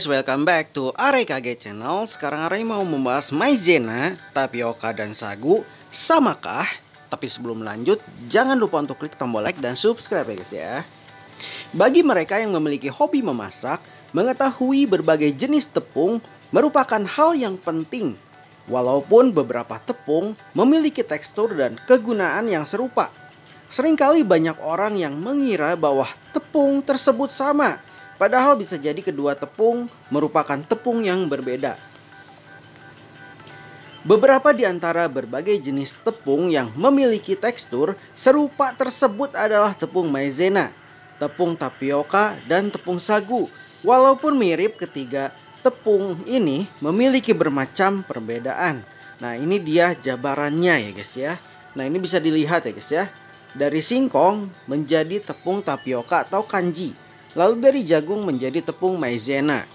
guys, welcome back to AREKG channel. Sekarang Are mau membahas maizena, tapioka, dan sagu samakah? Tapi sebelum lanjut, jangan lupa untuk klik tombol like dan subscribe ya guys ya. Bagi mereka yang memiliki hobi memasak, mengetahui berbagai jenis tepung merupakan hal yang penting. Walaupun beberapa tepung memiliki tekstur dan kegunaan yang serupa, seringkali banyak orang yang mengira bahwa tepung tersebut sama. Padahal bisa jadi kedua tepung merupakan tepung yang berbeda. Beberapa di antara berbagai jenis tepung yang memiliki tekstur serupa tersebut adalah tepung maizena, tepung tapioka, dan tepung sagu. Walaupun mirip, ketiga tepung ini memiliki bermacam perbedaan. Nah, ini dia jabarannya ya guys ya. Nah, ini bisa dilihat ya guys ya. Dari singkong menjadi tepung tapioka atau kanji. Lalu dari jagung menjadi tepung maizena.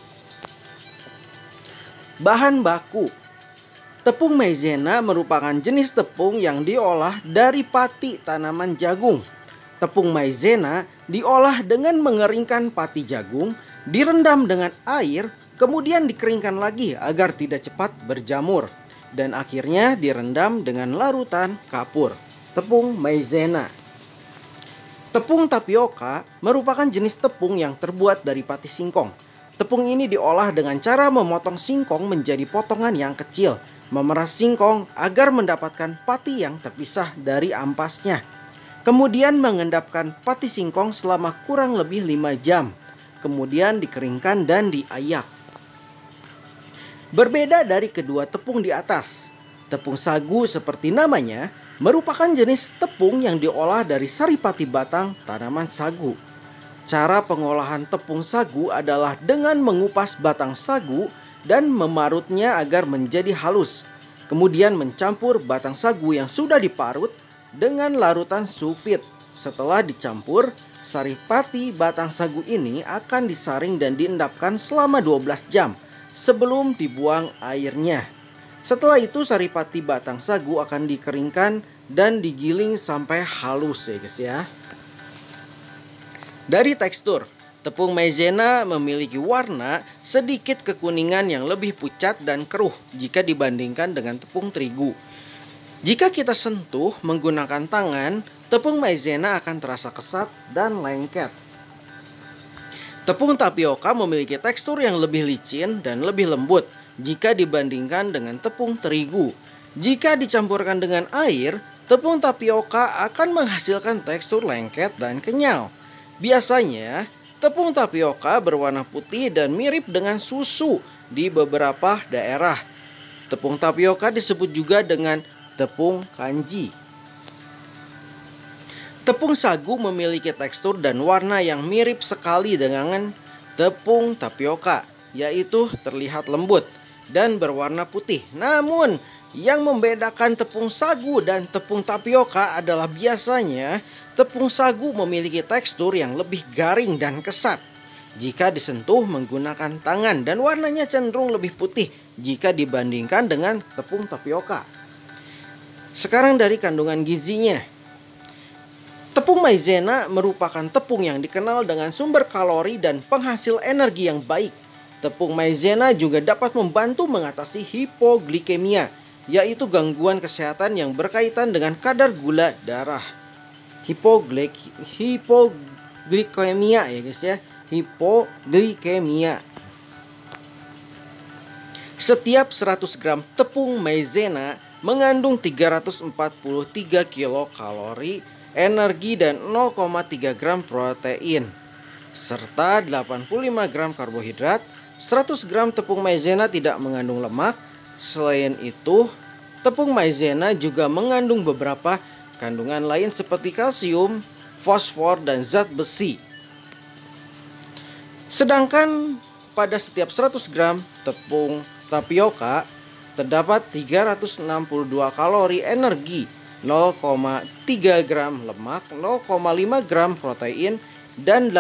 Bahan baku. Tepung maizena merupakan jenis tepung yang diolah dari pati tanaman jagung. Tepung maizena diolah dengan mengeringkan pati jagung, direndam dengan air, kemudian dikeringkan lagi agar tidak cepat berjamur, dan akhirnya direndam dengan larutan kapur. Tepung maizena. Tepung tapioka merupakan jenis tepung yang terbuat dari pati singkong. Tepung ini diolah dengan cara memotong singkong menjadi potongan yang kecil, memeras singkong agar mendapatkan pati yang terpisah dari ampasnya. Kemudian mengendapkan pati singkong selama kurang lebih 5 jam. Kemudian dikeringkan dan diayak. Berbeda dari kedua tepung di atas, tepung sagu seperti namanya merupakan jenis tepung yang diolah dari saripati batang tanaman sagu. Cara pengolahan tepung sagu adalah dengan mengupas batang sagu dan memarutnya agar menjadi halus. Kemudian mencampur batang sagu yang sudah diparut dengan larutan sulfit. Setelah dicampur, saripati batang sagu ini akan disaring dan diendapkan selama 12 jam sebelum dibuang airnya. Setelah itu saripati batang sagu akan dikeringkan dan digiling sampai halus ya guys ya. Dari tekstur, tepung maizena memiliki warna sedikit kekuningan yang lebih pucat dan keruh jika dibandingkan dengan tepung terigu. Jika kita sentuh menggunakan tangan, tepung maizena akan terasa kesat dan lengket. Tepung tapioka memiliki tekstur yang lebih licin dan lebih lembut jika dibandingkan dengan tepung terigu. Jika dicampurkan dengan air, tepung tapioka akan menghasilkan tekstur lengket dan kenyal. Biasanya, tepung tapioka berwarna putih dan mirip dengan susu di beberapa daerah. Tepung tapioka disebut juga dengan tepung kanji. Tepung sagu memiliki tekstur dan warna yang mirip sekali dengan tepung tapioka, yaitu terlihat lembut dan berwarna putih. Namun, yang membedakan tepung sagu dan tepung tapioka adalah biasanya tepung sagu memiliki tekstur yang lebih garing dan kesat jika disentuh menggunakan tangan, dan warnanya cenderung lebih putih jika dibandingkan dengan tepung tapioka. Sekarang dari kandungan gizinya. Tepung maizena merupakan tepung yang dikenal dengan sumber kalori dan penghasil energi yang baik. Tepung maizena juga dapat membantu mengatasi hipoglikemia, yaitu gangguan kesehatan yang berkaitan dengan kadar gula darah. Hipoglikemia ya guys ya. Hipoglikemia. Setiap 100 gram tepung maizena mengandung 343 kilokalori, energi, dan 0,3 gram protein, serta 85 gram karbohidrat. 100 gram tepung maizena tidak mengandung lemak. Selain itu, tepung maizena juga mengandung beberapa kandungan lain seperti kalsium, fosfor, dan zat besi. Sedangkan pada setiap 100 gram tepung tapioka terdapat 362 kalori, energi, 0,3 gram lemak, 0,5 gram protein, dan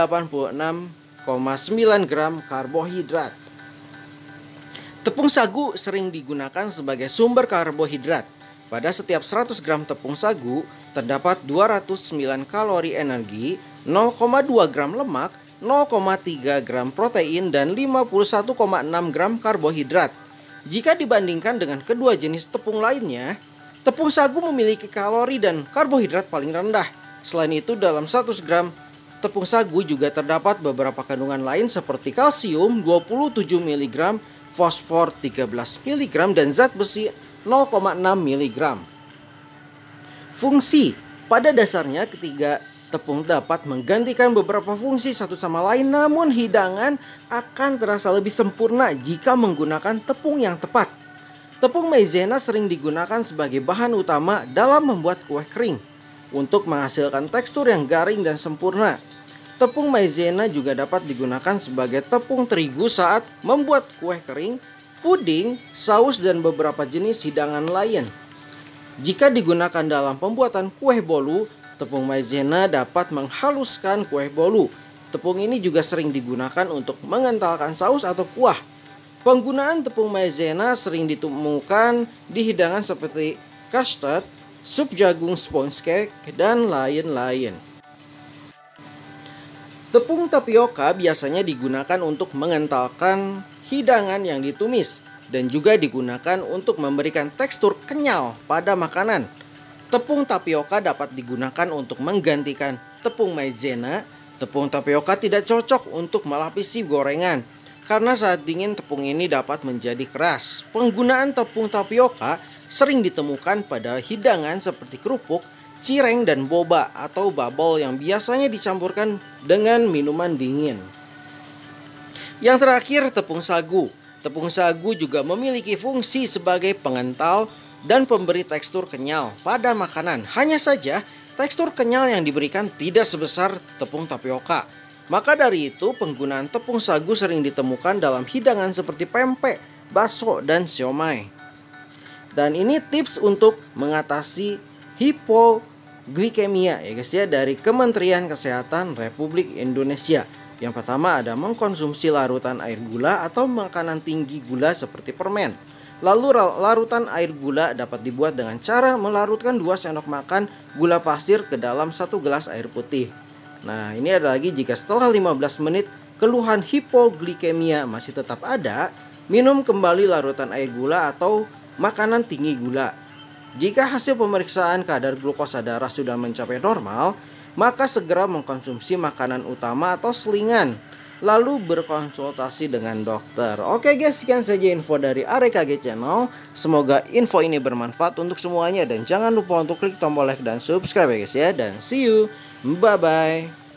86,9 gram karbohidrat. Tepung sagu sering digunakan sebagai sumber karbohidrat. Pada setiap 100 gram tepung sagu terdapat 209 kalori, energi, 0,2 gram lemak, 0,3 gram protein, dan 51,6 gram karbohidrat. Jika dibandingkan dengan kedua jenis tepung lainnya, tepung sagu memiliki kalori dan karbohidrat paling rendah. Selain itu, dalam 100 gram tepung sagu juga terdapat beberapa kandungan lain seperti kalsium 27 mg, fosfor 13 mg, dan zat besi 0,6 mg. Fungsi: pada dasarnya ketiga tepung dapat menggantikan beberapa fungsi satu sama lain, namun hidangan akan terasa lebih sempurna jika menggunakan tepung yang tepat. Tepung maizena sering digunakan sebagai bahan utama dalam membuat kue kering untuk menghasilkan tekstur yang garing dan sempurna. Tepung maizena juga dapat digunakan sebagai tepung terigu saat membuat kue kering, puding, saus, dan beberapa jenis hidangan lain. Jika digunakan dalam pembuatan kue bolu, tepung maizena dapat menghaluskan kue bolu. Tepung ini juga sering digunakan untuk mengentalkan saus atau kuah. Penggunaan tepung maizena sering ditemukan di hidangan seperti custard, sup jagung sponge cake, dan lain-lain. Tepung tapioka biasanya digunakan untuk mengentalkan hidangan yang ditumis dan juga digunakan untuk memberikan tekstur kenyal pada makanan. Tepung tapioka dapat digunakan untuk menggantikan tepung maizena. Tepung tapioka tidak cocok untuk melapisi gorengan karena saat dingin tepung ini dapat menjadi keras. Penggunaan tepung tapioka sering ditemukan pada hidangan seperti kerupuk, cireng, dan boba atau bubble yang biasanya dicampurkan dengan minuman dingin. Yang terakhir, tepung sagu. Tepung sagu juga memiliki fungsi sebagai pengental dan pemberi tekstur kenyal pada makanan. Hanya saja, tekstur kenyal yang diberikan tidak sebesar tepung tapioka. Maka dari itu, penggunaan tepung sagu sering ditemukan dalam hidangan seperti pempek, bakso, dan siomay. Dan ini tips untuk mengatasi hipoglikemia ya guys ya, dari Kementerian Kesehatan Republik Indonesia. Yang pertama ada mengkonsumsi larutan air gula atau makanan tinggi gula seperti permen. Lalu larutan air gula dapat dibuat dengan cara melarutkan 2 sendok makan gula pasir ke dalam 1 gelas air putih. Nah, ini ada lagi, jika setelah 15 menit keluhan hipoglikemia masih tetap ada, minum kembali larutan air gula atau makanan tinggi gula. Jika hasil pemeriksaan kadar glukosa darah sudah mencapai normal, maka segera mengkonsumsi makanan utama atau selingan, lalu berkonsultasi dengan dokter. Oke guys, sekian saja info dari AREKG Channel. Semoga info ini bermanfaat untuk semuanya, dan jangan lupa untuk klik tombol like dan subscribe ya guys ya. Dan see you, bye bye.